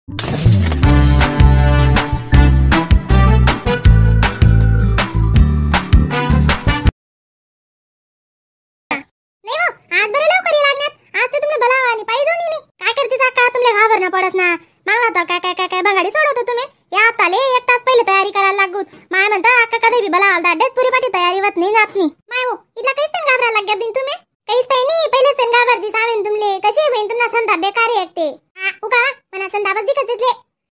पडस ना मला तर काय काय काय काय बंगाडी सोडवतो तुम्ही या ताले एक तास पहिले तयारी करायला लागूत माय म्हणता अक्का कधी बी बला आलदा डेस पुरी पाठी तयारी होत नाही जात नाही माय हो इतला काहीच पण घाबरा लाग दिन तुम्ही काहीच काही नाही पहिले सन घाबरती सावेन तुमले कशी बहीण तुमना संता बेकार एकते उगा मना संता बस दिखत तिथले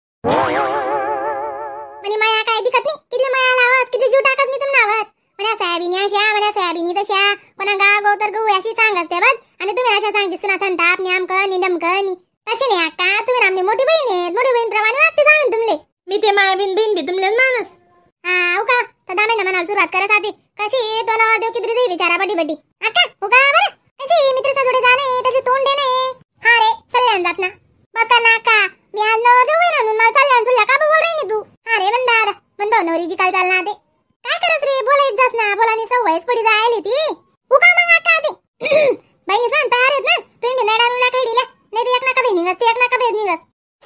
मनी माया काय दिखत नाही किती माया आवाज किती जीव टाकस मी तुमनावर मना साहेबिनी अशा मना साहेबिनी तशा कोणा गाव गोतर गो अशी सांगस ते बस आणि तुम्ही अशा सांगतीस ना संता आपने आमक निडमक तसे नाही अक्का तुम्ही आमनी मोठी बहीण आहेत मोठी बहीण प्रमाणे वागते सावेन तुमले मी ते माया बहीण बी तुमले मानस उगा तर दामे ना म्हणाल सुरुवात करत आधी कशी दोन देव किती दे विचारा बडी बडी अक्का उगा बरं कशी मित्र जोडे जाणे तसे तोंड देणे हा रे सल्ल्यान जात ना बस कर ना अक्का मी आज नवर देऊ ना मला सल्ल्यान सुल्ल्या का बोल रही तू हा रे बंदा म्हणतो नवरीची काय चालना ते काय करस रे बोलायच जास ना बोलानी सवयच पडी जायली ती उगा मग अक्का ते बहिणी सांग तयार आहेत ना तुम्ही नडा नुडा काही दिला नाही एक नाका दे निघस ते एक नाका दे निघस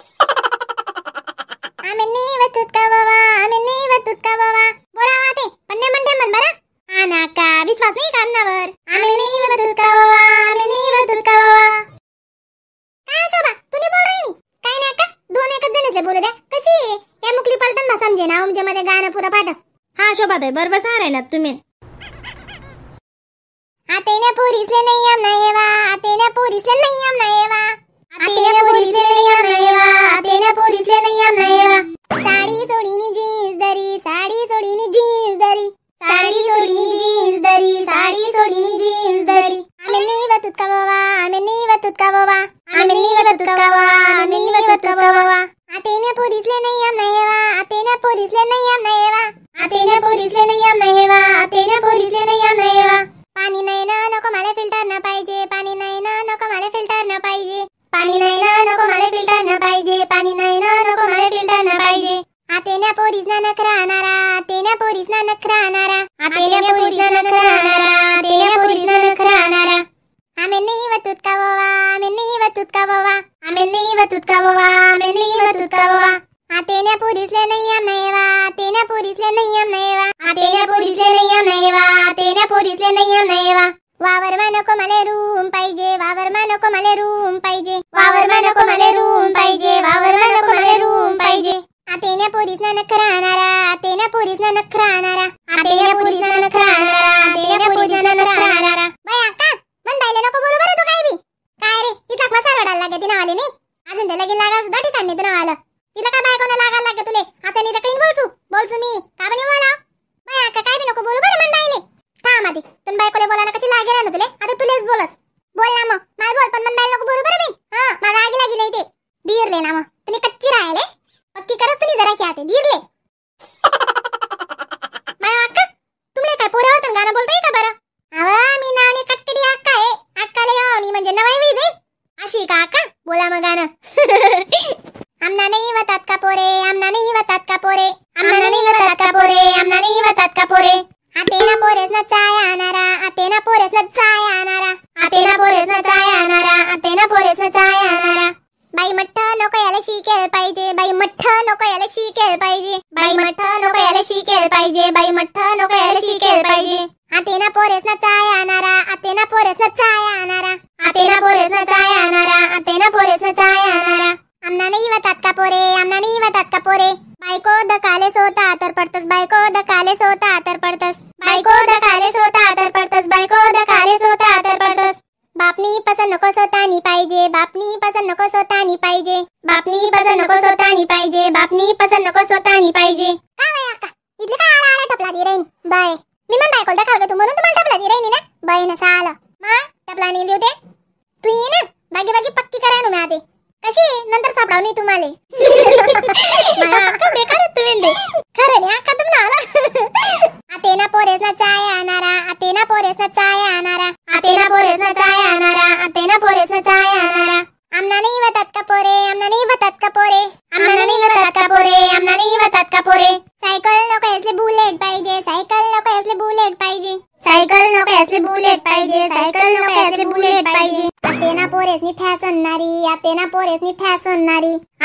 आम्ही नाही वतुत का बाबा बोलावा ते पन्ने म्हणते म्हण बरं हा ना का विश्वास नाही कामनावर आम्ही नाही वतुत का बाबा काय शोभा तू नाही बोल रही नी काय नाही का दोन एकच जणच बोलू द्या कशी या मुकली पलटन ना समजे ना उमजे मध्ये गाणं पुरं पाठ हा शोभा ताई बरोबर सारे ना तुम्ही आतेने पोरीसले नाही आम नाही वा आतेने पोरीसले नाही आम नाही वा आतेने पोरीसले नाही आम नाही वा आतेने पोरीसले नाही आम नाही वा साडी सोडीनी जीन्स दरी साडी सोडीनी जीन्स दरी साडी सोडीनी जीन्स दरी साडी सोडीनी जीन्स दरी आम्ही नाही वतुत का बाबा आम्ही नाही वतुत का बाबा आम्ही नाही वतुत का बाबा आम्ही नाही वतुत का बाबा आतेने पोरीसले नाही आम नाही वा आतेने पोरीसले नाही आम नाही वा आतेने पोरीसले नाही आम नाही वा आतेने पोरीसले नाही आम नाही वा पाणी नाही ना नको मला फिल्टर ना पाहिजे पाणी नाही ना नको मला फिल्टर ना पाहिजे पाणी नाही ना नको मला फिल्टर ना पाहिजे पाणी नाही ना नको मला फिल्टर ना पाहिजे आतेने पोरीस ना नखरा आणारा आतेने पोरीस ना नखरा आणारा आतेने पोरीस ना नखरा आणारा आतेने पोरीस ना नखरा आणारा आम्ही नाही वतुत का बाबा आम्ही नाही वतुत का बाबा आम्ही नाही वतुत का बाबा आम्ही नाही वतुत का बाबा आतेने पोरीसले नाही आम नाही वा आतेने पोरीसले नाही आम नाही वा आतेने पोरीसले नाही आम नाही वा आतेने पोरीसले नाही आम नाही वा वावर मा नको मला रूम पाहिजे वावर मा नको मला रूम पाहिजे वावर मा नको मला रूम पाहिजे वावर मा नको मला रूम पाहिजे आतेने पोरीस ना नखरा आणारा आतेने पोरीस ना नखरा आणारा आतेने पोरीस ना नखरा आणारा आतेने पोरीस ना नखरा आणारा बाय अक्का मन बायले नको बोलू बरं तू काय बी काय रे इथला मसाला रडायला लागे ती नावाले नी अजून त्याला गेला लागा सुद्धा ठिकाण नाही तू नावाला तिला काय बायकोना लागायला लागे तुले आता नाही तर काही बोलसू मी का बने बोला बाय अक्का काय बी नको बोलू बरं मन बायले थांब आधी तुन बायकोले बोलायला कशी लागे राहणं तुले आता तुलेच बोलस बोल ना मग मला बोल पण मन बायला नको बोलू बरं मी हा मला लागी नाही ते बीरले ना मग तुम्ही कच्ची राहिले पक्की करस तुम्ही जरा क्या ते बीरले बाय अक्का तुमले काय पोरे होतं गाणं बोलताय का बरं अव मी नावने कटकडी अक्का आहे अक्काले यावनी म्हणजे नवाई वी जाई अशी का अक्का बोला मग गाणं आमना नहीं वतात का पोरे आमना नहीं वतात का पोरे आमना नहीं वतात का पोरे आमना नहीं वतात का पोरे आतेना पोरेस ना चाय आणारा आतेना पोरेस ना चाय आणारा आतेना पोरेस ना चाय आणारा आतेना पोरेस ना चाय आणारा बाई मठ्ठ नको याला शिकेल पाहिजे बाई मठ्ठ नको याला शिकेल पाहिजे बाई मठ्ठ नको याला शिकेल पाहिजे बाई मठ्ठ नको याला शिकेल पाहिजे आतेना पोरेस ना चाय आणारा आतेना पोरेस ना चाय आणारा आतेना पोरेस ना चाय आणारा आतेना पोरेस ना चाय आणारा आमना नहीं वतात का पोरे आमना नहीं वतात का पोरे बायको दकाले सोता तर पडतस बायको दकाले सोता तर पडतस बायको दकाले सोता तर पडतस बायको दकाले सोता तर पडतस बापनी पसंत नको सोतानी पाहिजे बापनी पसंत नको सोतानी पाहिजे बापनी पसंत नको सोतानी पाहिजे बापनी पसंत नको सोतानी पाहिजे काय बाय अक्का इथली काय आडा आडा टपला दी रहिनी बाय मी मन बायकोला दाखव गे तू म्हणून तुम्हाला टपला दी रहिनी ना बाय ना साला मा टपला नाही देऊ दे तू ये ना बागी बागी पक्की करा नु मी आते कशी नंतर सापडाव नाही तुम्हाले मला अक्का बेकार तुम्ही दे खरं नाही अक्का तुम आला आतेना पोरेस ना चाय आणारा आतेना पोरेस ना चाय आणारा आतेना पोरेस ना चाय आणारा आतेना पोरेस ना चाय आणारा आमना नहीं वतात का पोरे आमना नहीं वतात का पोरे आमना नहीं वतात का पोरे आमना नहीं वतात का पोरे सायकल नको असले बुलेट पाहिजे सायकल नको असले बुलेट पाहिजे सायकल नको असले बुलेट पाहिजे सायकल नको असले बुलेट पाहिजे आतेना पोरेस नी फॅशन नारी आतेना पोरेस नी फॅशन नारी आतेना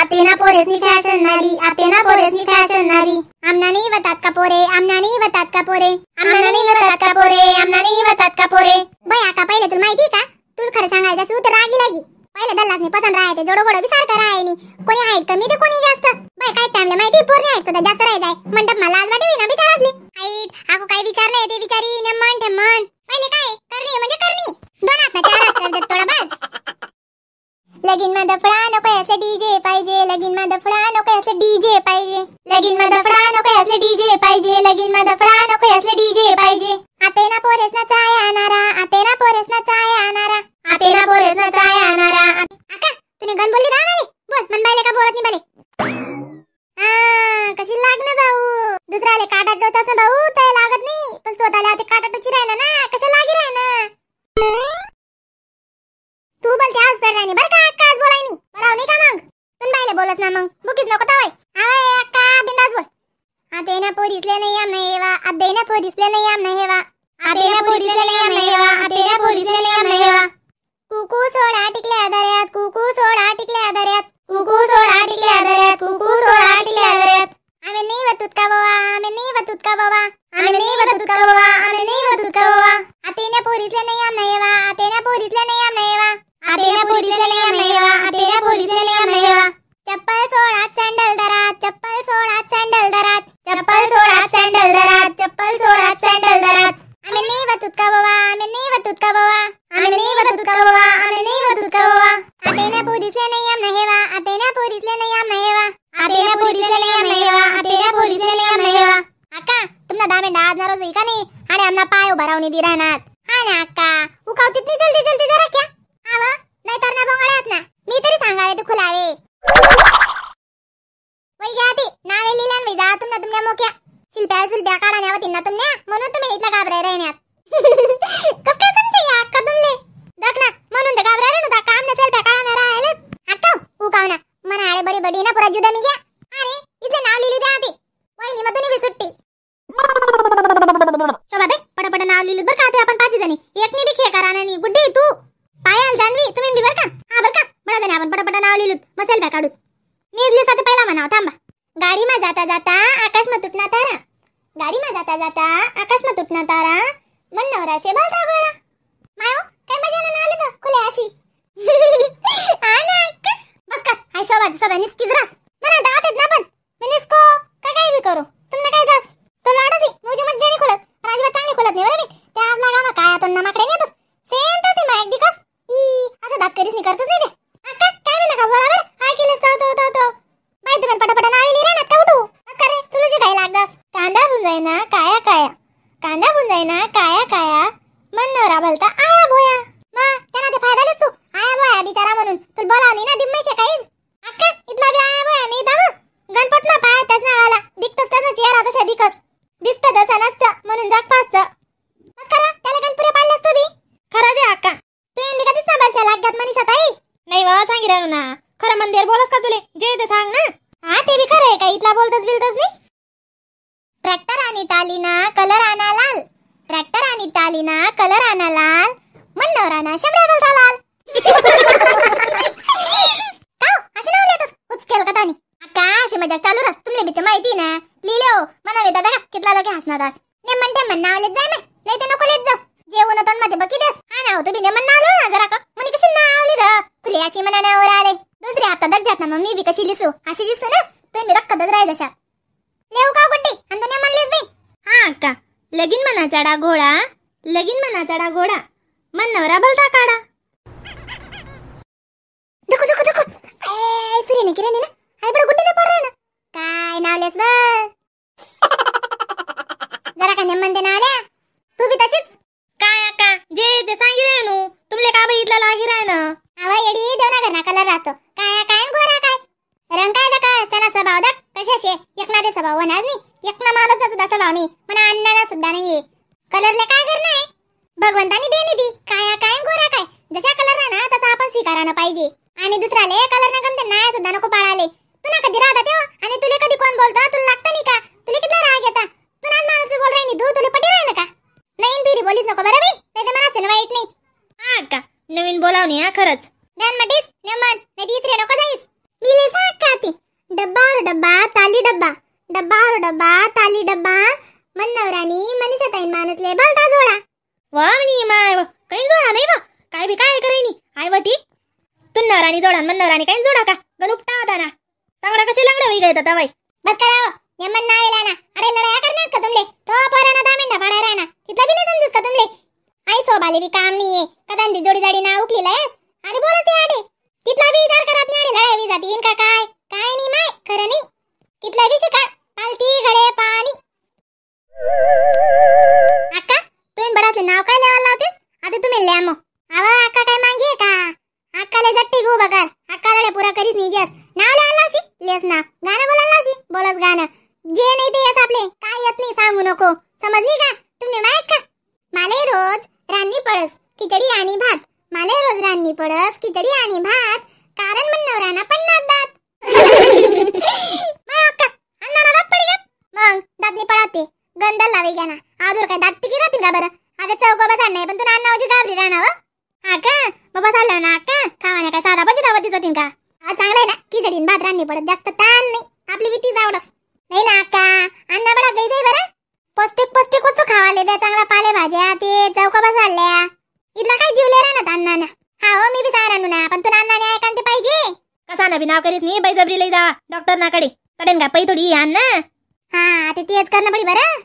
पोरेसनी फॅशन नारी, आते ना पोरेसनी फॅशन नारी. आमना नाही वतात का पोरे, आमना नाही वतात का पोरे, आमना नाही वतात का पोरे, आमना नाही वतात का पोरे. बाई आका पहिले तुला माहिती का, तू खरं सांगायचं असू तर रागी लागी. पहिले दल्लासने पसंत राहायचे, जोडो गोडो बी सारखं राहायनी. कोणी हाईट कमी तर कोणी जास्त. बाई काय टाइमला माहिती पोरणी हाईट सुद्धा जास्त राहाय जाय. मंडप मला आज वाटवी ना बिचारातली. हाईट आको काय विचार नाही ते विचारी नेमन ठेमन. पहिले काय करणी म्हणजे करणी. दोन हात ना चार हात करते थोडा बाज. लगीन में दफड़ा नको ऐसे डीजे पाहिजे, लगीन में दफड़ा नको ऐसे डीजे पाहिजे, लगीन में दफड़ा नको ऐसे डीजे पाहिजे, लगीन में दफड़ा नको ऐसे डीजे पाहिजे. आते ना पोरेस ना चाय आणारा, आते ना पोरेस ना चाय आणारा, आते ना पोरेस ना चाय आणारा. आका तूने गन बोलली ना रे, बोल मन बायले का बोलत नाही बाले. कशी लागणं भाऊ, दुसऱ्याले काटा टोचास ना भाऊ ते लागत नाही, पण स्वतःला ते काटा टोची राहणार ना, कशा लागी राहणार. तू बोलते आज पर राणी बर का, अक्का आज बोलाय नाही बोलाव नाही का मग. तुन बायले बोलत ना मग बुकीच नको तवय. आवे अक्का बिंदास बोल. आते ना पोरीसले नाही आम नाही हेवा, आते ना पोरीसले नाही आम नाही हेवा, आते ना पोरीसले नाही आम नाही हेवा, आते ना पोरीसले नाही आम नाही हेवा. कुकू सोडा टिकल्या दर्यात, कुकू सोडा टिकल्या दर्यात, कुकू सोडा टिकल्या दर्यात, कुकू सोडा टिकल्या दर्यात. आम्ही नाही वतुत का बाबा, आम्ही नाही वतुत का बाबा, आम्ही नाही वतुत का बाबा, आम्ही नाही वतुत का बाबा. आते ना पोरीसले नाही आम नाही हेवा, आते ना पोरीसले नाही आम नाही हेवा, आते ना पोरीसले नाही आम नाही हेवा, आते ना पोरीसले नाही आम नाही हेवा. चप्पल सोडात सँडल दरात, चप्पल सोडात सँडल दरात, चप्पल सोडात सँडल दरात, चप्पल सोडात सँडल दरात. आम्ही नाही वतुत का बाबा, आम्ही नाही वतुत का बाबा, आम्ही नाही वतुत का बाबा, आम्ही नाही वतुत का बाबा. आते ना पोरीसले नाही आम नाही हेवा, आते ना पोरीसले नाही आम नाही हेवा, आते ना पोरीसले नाही आम नाही हेवा, आते ना पोरीसले नाही आम नाही हेवा. अक्का तुमना 10 मिनिट आज नाराज होई का नाही, आणि आमना पाय उभा राहून दी राहणार. हा ना अक्का उकावतीत नाही जल्दी जल्दी जरा क्या आव नाही तर ना बंगळ्यात ना मी तरी सांगावे तू खुलावे. वै गाती नावे लिहिल्यान वै जा तुमना मोक्या शिल्प्या काढा न्यावतीन ना तुमने, म्हणून तुम्ही इथला घाबराय राहण्यात. कस काय समजे या अक्का तुमले देख ना, म्हणून तर घाबराय रे ना काम ने शिल्प्या काढा ना राहिले. अक्का उकाव ना मना आडे बडी बडी ना पुरा जुदा मी गया. अरे इथले नाव लिहिली द्या आधी वहिनी मधून बी सुट्टी. शोभा दे पटापट नाव लिहिलं बर का. ते आपण 5 जणी एक नी बी खे करा नाही. गुड्डी तू पायल जान्हवी तुम्ही बी बर का. हा बर का बडा जणी आपण पटापट नाव लिहिलं मसेल बॅ काढू. मी इथली साथे पहिला म्हणाव थांबा. गाडी में जाता जाता आकाश में तुटना तारा, गाडी में जाता जाता आकाश में तुटना तारा, मन नवरा से भलता गोरा. मायो काय मजा ना नाव लिहिलं खुले अशी. हा ना अक्का बस कर. हाय शोभा सदा निस्कीच रास मना दात आहेत ना पण मी निस्को काय बी करू तुमने काय जास तो लाडसी मुझे मत जेनी खुलस राजबा चांगली खुलत नाही बरं मी. त्या आपला गावा काय तो नमाकडे नेतस सेम तसे मायक दिकस ई असं दात करीस नाही करतस नाही ते. अक्का काय मी नका बोला बरं. हाय केलस तो बाई तुम्ही पटापट नाव लिहिले ना का उठू बस करे तुला जे काय लागदास. कांदा बुंजाय ना काया काया, कांदा बुंजाय ना काया काया, मन नवरा भलता आया बोया. मग त्यांना ते फायदा दिसतो आया बोया बिचारा म्हणून तुला बोलावली ना दिम्मेचे काहीच. अक्का इथला बी आया बोया नाही दाम गणपट ना पाया त्याच नावाला दिखतस तसा चेहरा तसा दिखस दिसत तसा नसतं म्हणून जग फासत. बस करा त्याला गणपुरे पाडलेस तू बी खरं जे अक्का तू इंडी कधीच ना बरशा लागत मनीषा ताई. नाही वा सांगी राहू ना खरं मंदिर बोलस का तुले जे ते सांग ना. हा ते बी खरं आहे का इथला बोलतस बिलतस नाही. ट्रॅक्टर आणि टालीना कलर आणा लाल, ट्रॅक्टर आणि टालीना कलर आणा लाल, मन नवराना शमड्या बोलता लाल. काव असे नाव लिहितस उचकेल का तानी. अक्का अशी मजा चालू रास तुमले बी ते माहिती ना लिहिले हो मना दादा का कितला लोके हसणार दास. नेमन ते नाव लेत जाय नाही ते नको लेत जाऊ जेवण तन मध्ये बकी देस. हा ना हो तुम्ही नेमन नाव लो ना जरा का मनी कशी नाव लिहिलं खुले अशी मना नावर आले. दुसरी हप्ता दग जात ना मग मी बी कशी लिसू अशी लिसू ना तुम्ही रक्कतच राही जशा लेऊ का गुड्डी आणि तू नेमन लिस बी. हा अक्का लगीन मना चढा घोडा, लगीन मना चढा घोडा, मन नवरा भलता काढा. देखो देखो देखो ए सूर्य ने किरण ना हाय बडा गुड्डी ना पड रहा ना काय नाव लेस बस जरा का नेमन ते नाव ले तू बी तशीच काय अक्का जे ते सांगी रे नु तुमले का बी इथला लागी राय ना. अवा येडी देवना घरना कलर राहतो काय काय गोरा काय रंग काय का त्याला स्वभाव दाख कशाशे एकना ते स्वभाव होणार नाही एकना माणूस सुद्धा स्वभाव नाही म्हणा अन्नाना सुद्धा नाहीये. कलरले काय करणार आहे भगवंतानी देणी दी काय काय गोरा काय जशा कलर ना तसा आपण स्वीकारायला पाहिजे. आणि दुसराले कलर ना कमते नाय सुद्धा नको पाळाले. तुला कधी राहता तेव्हा आणि तुले कधी कोण बोलतो तुला लागतं नाही का तुले किती राग येता तुला माणूस बोल राही तू तुले पटी राही ना का नवीन पिढी बोलीस नको बरं बी ते मला असेल वाईट नाही. हा का नवीन बोलावणी हा खरंच ध्यान मटीस नेमन नाही तिसरे नको जाईस मी ले साक खाती डब्बा और डब्बा ताली डब्बा मन्नवरानी मनीषाताईन मानसले भलता जोडा वावनी माय काही जोडा नाही बा काय बी काय करायनी आय वटी तुन्नवरानी जोडा मन्नवरानी काही जोडा का गनुपटा होता ना चांगला कसे लागडा वेग येतात तवाई बस कराओ यमन नावेला ना अरे लढाया करणार का तुमले तो पोराना 10 मिनिटं पडा राहना तिथला बी नाही समजूस का तुमले आई सोबाले बी काम नाहीये कदान बी जोडी जाडी ना उकलीलायस आणि बोलत ते आडे तिथला बी विचार करत नाही आडे लढाया बी जाती इनका काय नाही माय खरं नाही तिथला बी शिका पालती घडे पाणी अक्का तू इन बडाचे नाव काय लेवायला लावतेस आता तुम्ही लॅमो आवा अक्का काय मांगी का अक्काले जट्टी भू बगर अक्का लढे पुरा करीस नाही जस नाव लेवायला लावशी लेस ना गाणं बोलायला लावशी बोलस गाणं जे नाही ते येत आपले काय येत नाही सांगू नको समजली का तुम्ही माहित का माले रोज रान्नी पडस खिचडी आणि भात माले रोज रान्नी पडस खिचडी आणि भात कारण मन्नवराना 50 दात मग अक्का अन्ना दात पडी का मग दातनी पडाते गंदल लावे गाना आजूर काय दात टिकी राहतील का बरं आता चौक बसा नाही पण तू अन्नावची गाबरी राहणार हा का बाबा चाललं ना अक्का खावाने काय साधा बजी दावतीच होतीन का आज चांगलं आहे ना खिचडी भात रान्नी पडत जास्त ताण नाही आपली भीतीच आवडस नाही ना अक्का अन्ना बडा गई जाई बरं पौष्टिक वस्तू खावाले द्या चांगला पालेभाज्या ते चौका बसाल्या इथला काय जीवले राहणार अन्नाना हा हो मी बी सांगणार ना पण तू अन्नाने ऐकान ते पाहिजे कसा ना बी नाव करीस नाही बळजबरी लई जावा डॉक्टर ना कडे कडेन का पै थोडी आण ना हा ते तेच करणं पडी बरं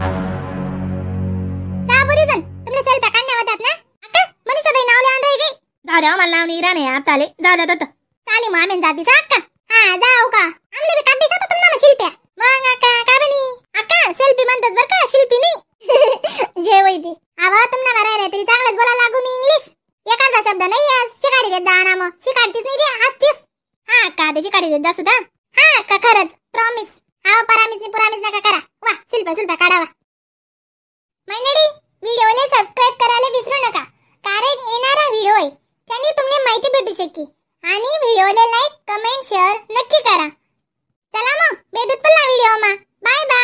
का बरी जण तुमले सेल्फी काढण्या होतात ना अक्का मनीषाताई नाव लिहान राही गई जाऊ द्या मला नाव नाही राणे आपताले जाऊ द्या तत चाली मग आम्ही जाती सा अक्का हा जाऊ का आमले बी काढ दिसत तुम्हाला शिल्प्या मग अक्का का बनी अक्का सेल्फी म्हणतात बर का शिल्पी नाही जे होई ते आवा तुमना बरा रे तरी चांगलंच बोला लागू मी इंग्लिश एखादा शब्द नाही शिकाडी देत जा ना मग शिकाडतीच नाही रे हसतीस हा अक्का ते शिकाडी देत जा सुद्धा हा अक्का खरंच प्रॉमिस हा प्रॉमिस नका करा वा शिल्पा काढावा मंडळी व्हिडिओला सबस्क्राइब करायला विसरू नका कारण येणारा व्हिडिओ आहे त्याने तुम्हाला माहिती भेटू शकेल आणि व्हिडिओला लाईक कमेंट शेअर नक्की करा चला मग भेटूत पुन्हा व्हिडिओ मा बाय बाय